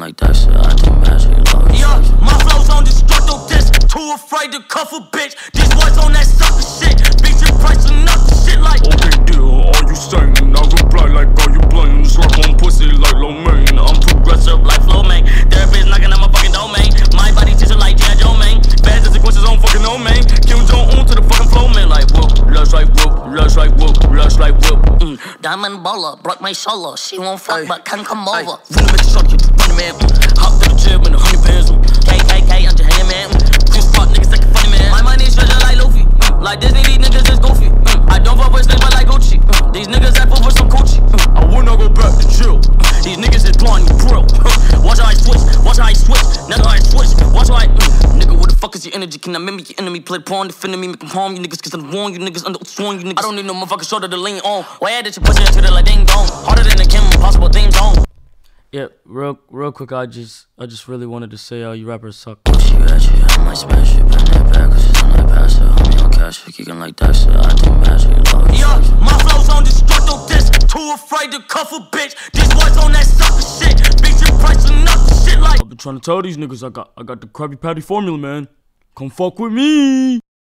like that shit, I do magic, love. Yeah, my flow's on destructo disc. Too afraid to cuff a bitch. These boys on that sucker shit. Beat your price enough shit like. Okay, deal, are you saying? I reply like, are you playing? Slap on pussy like low main. I'm progressive like flow, man. Therapist knocking at my fucking domain. My body teacher like G.I. Joe, man. Bad consequences on fucking no man. Kim Jong-un to the fucking flow, man. Like whoop, lush like whoop, lush like whoop, lush like whoop. Diamond baller, broke my shoulder. She won't fuck, but can come over. Really make sure you funny man. Hop to the gym in 100 pounds. KKK on your hand, man. Chris Rock niggas like funny man. My money treasure like Luffy. Like Disney, these niggas is goofy. I don't fuck with snakes, but like Gucci. These niggas act for some coochie. I will not go back to jail. These niggas is blind, you bro. Watch how I switch, watch how I switch. Nigga, how I switch, watch how I. Nigga, what the fuck is your energy? Can I mimic your enemy? Play porn, defending me, make them harm you niggas. Cause I'm warn you niggas, undersworn you niggas. I don't need no motherfucking shoulder to lean on. Why add that you push it into the like ding dong? Harder than the Kim Possible theme song. Yeah, real quick, I just really wanted to say, you rappers suck. She at you, I might smash it, bend that back, cause it's on that pass it. Homie on cash, kicking like that shit, I do magic, love. Yeah, my flow's on destructo disc. Too afraid to cuff a bitch. These boys on that sucker shit. Beat your price enough shit like. I've been trying to tell these niggas I got the Krabby Patty formula, man. Come fuck with me.